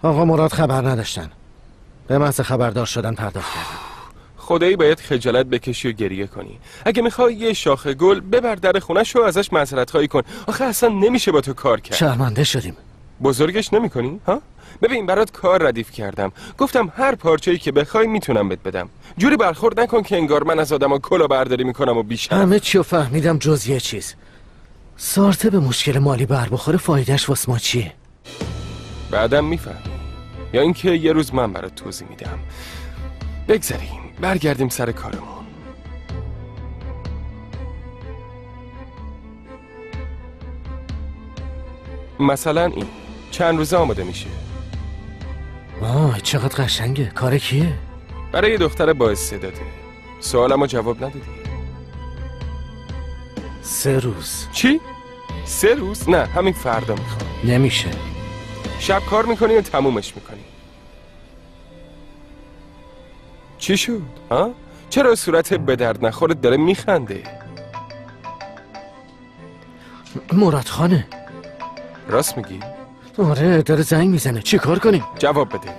آقا مراد خبر نداشتن. به محض خبردار شدن پرداخت کردن. خدایی باید خجالت بکشی و گریه کنی. اگه میخوای یه شاخه گل ببر در خونش و ازش معذرت خواهی کن. آخه اصلا نمیشه با تو کار کرد. شرمنده شدیم. بزرگش نمی‌کنی ها؟ ببین برات کار ردیف کردم. گفتم هر پارچه‌ای که بخوای میتونم بهت بدم. جوری برخورد نکن که انگار من از آدما کلاهبرداری میکنم و بیشتر. همه چیو فهمیدم جز یه چیز. سارته به مشکل مالی بر بخوره فایدهش واسه ما چیه؟ بعدم میفهمی. یا اینکه یه روز من برات توضیح میدم. بگذاریم برگردیم سر کارمون. مثلا این چند روزه آماده میشه. چقدر قشنگه. کار کیه؟ برای یه دختر با استعداده. سوالمو جواب ندادی. 3 روز. چی؟ 3 روز؟ نه همین فردا میخوام. نمیشه. شب کار میکنی و تمومش میکنی. چی شد؟ ها؟ چرا صورت به درد نخورت داره میخنده؟ مراد خانه. راست میگی؟ آره داره زنگ میزنه. چی کار کنیم؟ جواب بده.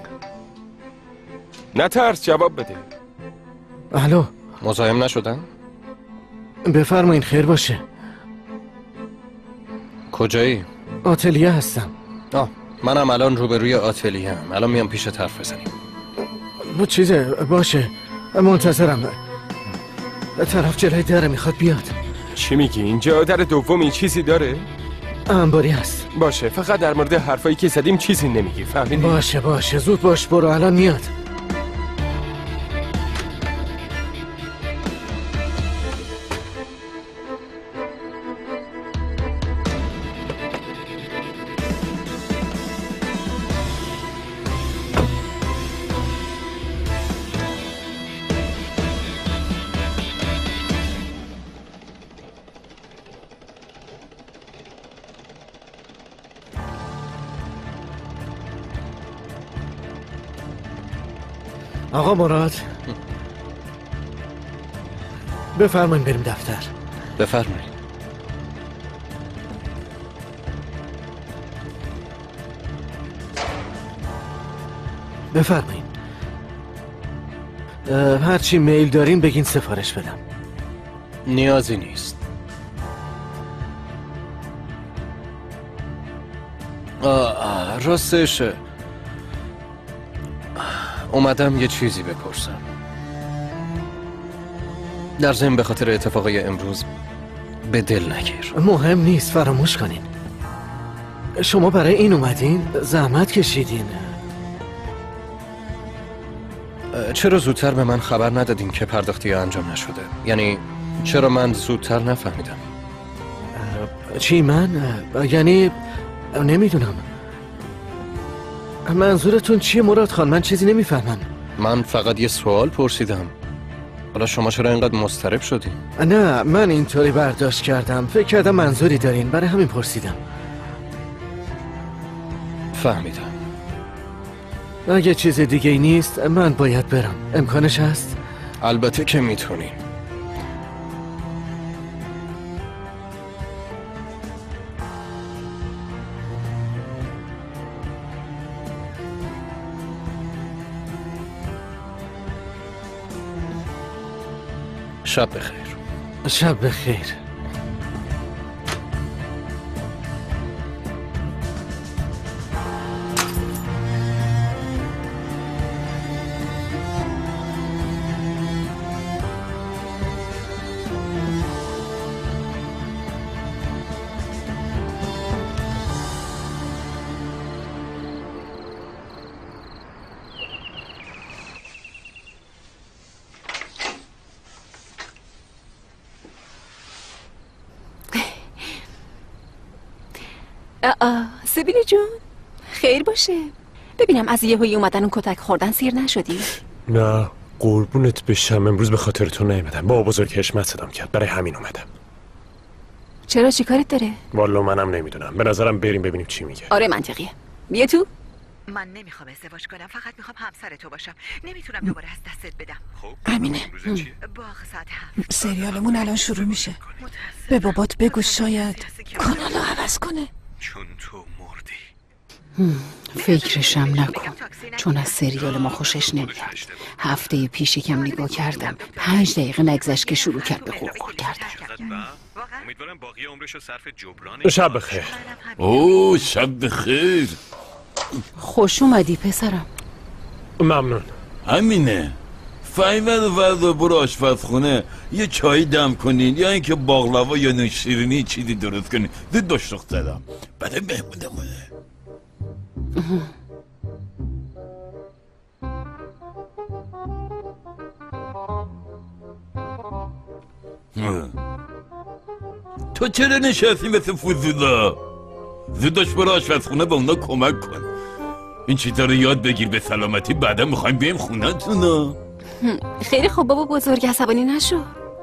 نترس جواب بده. الو. مزاحم نشدن؟ بفرمایین خیر باشه. کجایی؟ آتلیه هستم. منم الان روبروی آتلیه هم. الان میام پیش حرف بزنیم. چیزه باشه منتظرم. طرف جلوی در میخواد بیاد. چی میگی؟ اینجا در دومی چیزی داره؟ انباری هست. باشه فقط در مورد حرفایی که زدیم چیزی نمیگی. فهمیدی؟ باشه زود باش برو الان میاد. آقا مراد بفرمایید بریم دفتر. بفرمایید. بفرمایید. هرچی میل دارین بگین سفارش بدم. نیازی نیست. راستش اومدم یه چیزی بپرسم. در ضمن به خاطر اتفاقای امروز به دل نگیر. مهم نیست فراموش کنین. شما برای این اومدین؟ زحمت کشیدین. چرا زودتر به من خبر ندادین که پرداختی انجام نشده؟ یعنی چرا من زودتر نفهمیدم؟ چی من؟ یعنی نمیدونم. منظورتون چیه مراد خان؟ من چیزی نمیفهمم. من فقط یه سوال پرسیدم. حالا شما چرا اینقدر مضطرب شدین؟ نه من اینطوری برداشت کردم. فکر کردم منظوری دارین برای همین پرسیدم. فهمیدم. اگه چیز دیگه ای نیست من باید برم. امکانش هست؟ البته که میتونین. شب بخیر. شب بخیر. سبیلی جون خیر باشه. ببینم از یهویی اومدن اون کتک خوردن سیر نشدی؟ نه قربونت بشم امروز به خاطر تو نیومدم. با بزرگ حشمت صدام کرد برای همین اومدم. چرا چی کارت داره؟ والا منم نمیدونم. به نظرم بریم ببینیم چی میگه. آره منطقیه. بیا تو. من نمیخوام ازدواج کنم. فقط میخوام همسر تو باشم. نمیتونم دوباره از دستت بدم. امینه باغ ساعت 7 سریالمون الان شروع میشه. به بابات بگو شاید کانالو عوض کنه. چون تو مردی فکرشم نکن، چون از سریال ما خوشش نمیاد. هفته پیش یکم نگاه کردم، 5 دقیقه نگذشت که شروع کرد به قرقر کردن. امیدوارم باقی عمرشو صرف جبران. شب بخیر. اوه شب بخیر. خوش اومدی پسرم. ممنون. همینه. فایمن وردا برو آشپزخونه یه چای دم کنین یا اینکه باقلوا یا نوشیرینی چیزی درست کنین. زود داشتخ دارم برای مهمونمونه. تو چرا نشستی مثل فضولا؟ زود داشت برو آشپزخونه به اونا کمک کن. این چیزا رو یاد بگیر به سلامتی، بعدا میخوایم بیایم خونه‌تون. خیلی خوب بابا بزرگ، عصبانی نشو.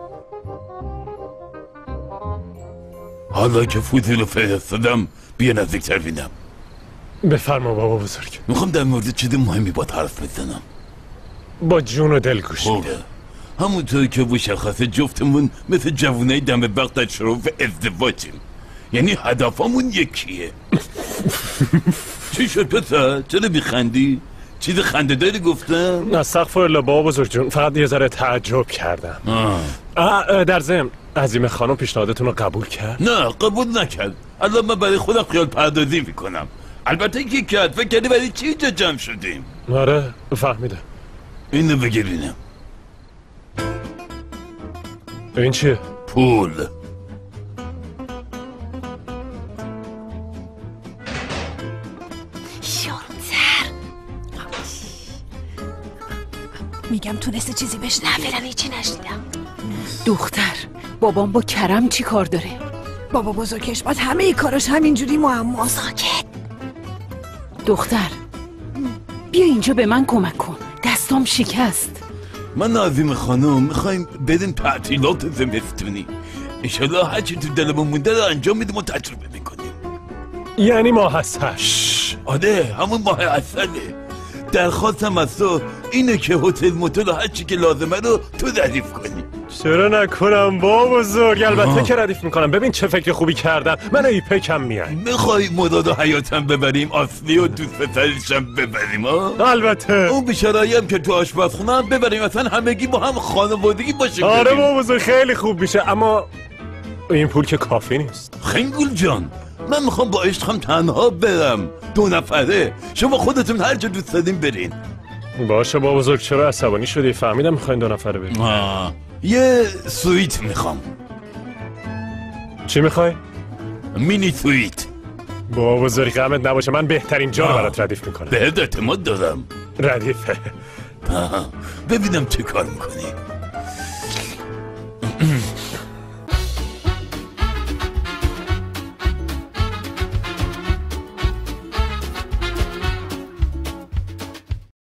حالا که فضول رو فرستادم بیا نزدیکتر بینم. بفرما بابا بزرگ. میخوام در مورد چیز مهمی با حرف بزنم. با جون و دل گوش میدم. همونطور که مشخصه جفتمون مثل جوونای دم بغل در شروع ازدواجیم. یعنی هدفمون یکیه. چی شد پسر؟ چرا بیخندی؟ چیز خنده داری گفتم؟ نه استغفرالله بابا بزرگ جون، فقط یه ذره تعجب کردم. در ضمن عظیم خانم پیشنهادتون رو قبول کرد؟ نه قبول نکرد. الان من برای خودم خیال پردازی میکنم. البته که کرد. فکر کردی برای چی اینجا جمع شدیم؟ آره فهمیدم. اینو بگیرینم. این چیه؟ پول. میگم تونسته چیزی بهش نه فعلا هیچی نشنیدم. دختر، بابام با کرم چی کار داره؟ بابا بزرگش باید همه کاراش همینجوری معما. ساکت. دختر بیا اینجا به من کمک کن، دستام شکست. من عظیم خانم میخوایم بریم تعطیلات زمستونی. انشالله هرچی تو دلمون مونده رو انجام میدیم و تجربه میکنیم. یعنی ماه عسل؟ آره همون ماه عسله. درخواستم از تو اینه که هتل موتل و هرچی که لازمه رو تو ردیف کنی. چرا نکنم بابا بزرگ؟ البته که ردیف میکنم. ببین چه فکر خوبی کردم. من ایپکم میای. میخوای مراد و حیاتم ببریم، اصلی و دوست پسرشم ببریم البته. اون بیچاره‌ای که تو آشپزخونه هم ببریم، اصلا همگی با هم خانوادگی باشه. آره بابا بزرگ خیلی خوب میشه، اما این پول که کافی نیست. خنگول جان من میخوام با عشقم تنها برم، 2 نفره. شما خودتون هر جا دوست دارین برین. باشه بابا بزرگ، چرا عصبانی شدی؟ فهمیدم میخواین 2 نفره برین. یه سویت میخوام. چی میخوای؟ مینی سویت. بابا بزرگ غمت نباشه، من بهترین جا رو برات ردیف میکنم. بهت اعتماد دارم. ردیفه. ببینم چه کار میکنی.